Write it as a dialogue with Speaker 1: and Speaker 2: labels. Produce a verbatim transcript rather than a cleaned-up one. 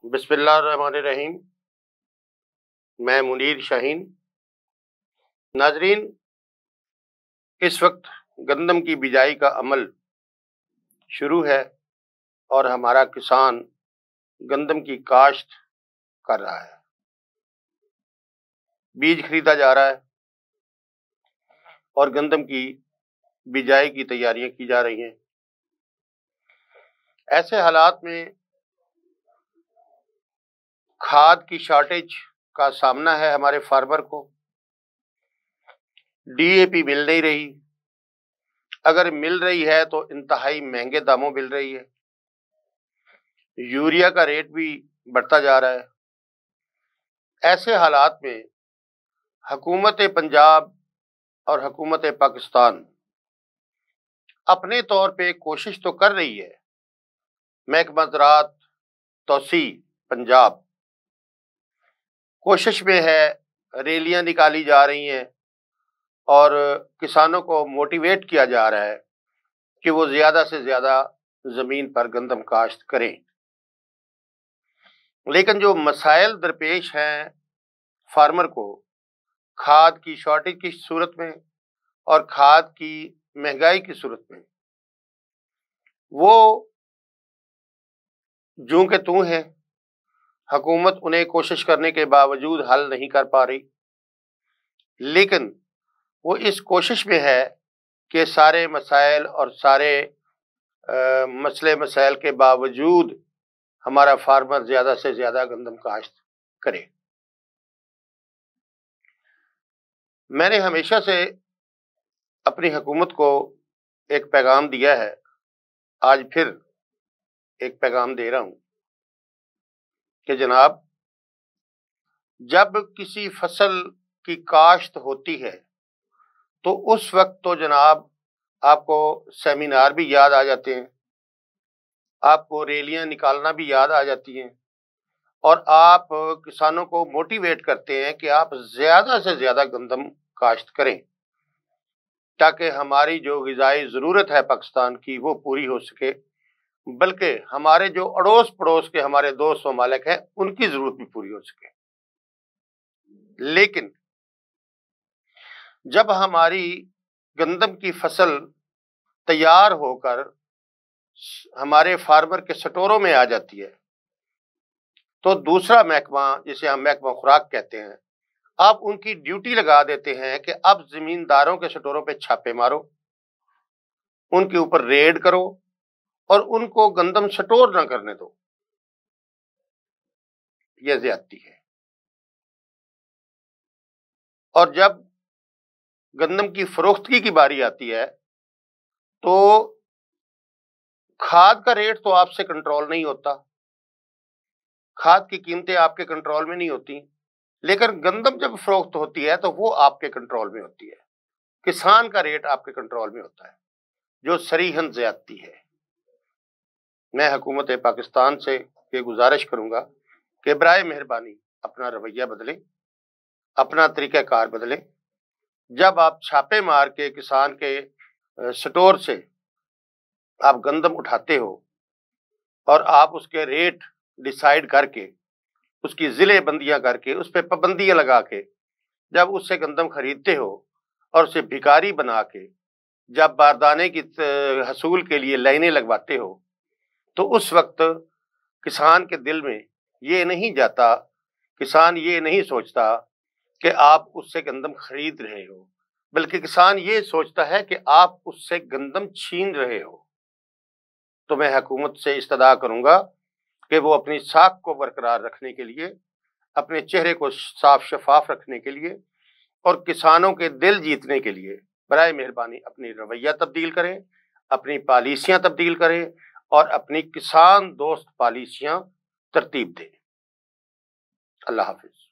Speaker 1: بسم اللہ الرحمن الرحیم۔ میں منیر شاہین۔ ناظرین، اس وقت گندم کی بجائی کا عمل شروع ہے اور ہمارا کسان گندم کی کاشت کر رہا ہے، بیج خریدا جا رہا ہے اور گندم کی بجائی کی تیاریاں کی جا رہی ہیں۔ ایسے حالات میں کھاد کی شارٹیج کا سامنا ہے ہمارے فارمر کو۔ ڈی اے پی مل نہیں رہی، اگر مل رہی ہے تو انتہائی مہنگے داموں مل رہی ہے۔ یوریا کا ریٹ بھی بڑھتا جا رہا ہے۔ ایسے حالات میں حکومت پنجاب اور حکومت پاکستان اپنے طور پہ کوشش تو کر رہی ہے۔ محکمہ زراعت توسیع پنجاب کوشش میں ہے، ریلیاں نکالی جا رہی ہیں اور کسانوں کو موٹیویٹ کیا جا رہا ہے کہ وہ زیادہ سے زیادہ زمین پر گندم کاشت کریں۔ لیکن جو مسائل درپیش ہیں فارمر کو کھاد کی شارٹیج کی صورت میں اور کھاد کی مہنگائی کی صورت میں، وہ جوں کہ توں ہیں۔ حکومت انہیں کوشش کرنے کے باوجود حل نہیں کر پا رہی، لیکن وہ اس کوشش میں ہے کہ سارے مسائل اور سارے مسئلے مسائل کے باوجود ہمارا فارمر زیادہ سے زیادہ گندم کاشت کرے۔ میں نے ہمیشہ سے اپنی حکومت کو ایک پیغام دیا ہے، آج پھر ایک پیغام دے رہا ہوں کہ جناب، جب کسی فصل کی کاشت ہوتی ہے تو اس وقت تو جناب آپ کو سیمینار بھی یاد آ جاتے ہیں، آپ کو ریلیاں نکالنا بھی یاد آ جاتی ہیں اور آپ کسانوں کو موٹیویٹ کرتے ہیں کہ آپ زیادہ سے زیادہ گندم کاشت کریں تاکہ ہماری جو غذائی ضرورت ہے پاکستان کی وہ پوری ہو سکے، بلکہ ہمارے جو اڑوس پڑوس کے ہمارے دوست ممالک ہیں ان کی ضرورت بھی پوری ہو سکے۔ لیکن جب ہماری گندم کی فصل تیار ہو کر ہمارے فارمر کے سٹوروں میں آ جاتی ہے تو دوسرا محکمہ، جسے ہم محکمہ خوراک کہتے ہیں، آپ ان کی ڈیوٹی لگا دیتے ہیں کہ اب زمینداروں کے سٹوروں پہ چھاپے مارو، ان کے اوپر ریڈ کرو اور ان کو گندم سٹور نہ کرنے دو۔ یہ زیادتی ہے۔ اور جب گندم کی فروختگی کی باری آتی ہے تو کھاد کا ریٹ تو آپ سے کنٹرول نہیں ہوتا، کھاد کی قیمتیں آپ کے کنٹرول میں نہیں ہوتی، لیکن گندم جب فروخت ہوتی ہے تو وہ آپ کے کنٹرول میں ہوتی ہے، کسان کا ریٹ آپ کے کنٹرول میں ہوتا ہے، جو صریحاً زیادتی ہے۔ میں حکومت پاکستان سے یہ گزارش کروں گا کہ برائے مہربانی اپنا رویہ بدلیں، اپنا طریقہ کار بدلیں۔ جب آپ چھاپے مار کے کسان کے سٹور سے آپ گندم اٹھاتے ہو اور آپ اس کے ریٹ ڈیسائیڈ کر کے، اس کی ضلع بندیاں کر کے، اس پہ پابندیاں لگا کے جب اس سے گندم خریدتے ہو اور اسے بھکاری بنا کے جب باردانے کی حصول کے لیے لائنیں لگواتے ہو تو اس وقت کسان کے دل میں یہ نہیں جاتا، کسان یہ نہیں سوچتا کہ آپ اس سے گندم خرید رہے ہو، بلکہ کسان یہ سوچتا ہے کہ آپ اس سے گندم چھین رہے ہو۔ تو میں حکومت سے استدعا کروں گا کہ وہ اپنی ساکھ کو برقرار رکھنے کے لیے، اپنے چہرے کو صاف شفاف رکھنے کے لیے اور کسانوں کے دل جیتنے کے لیے برائے مہربانی اپنی رویہ تبدیل کریں، اپنی پالیسیاں تبدیل کریں اور اپنی کسان دوست پالیسیاں ترتیب دیں۔ اللہ حافظ۔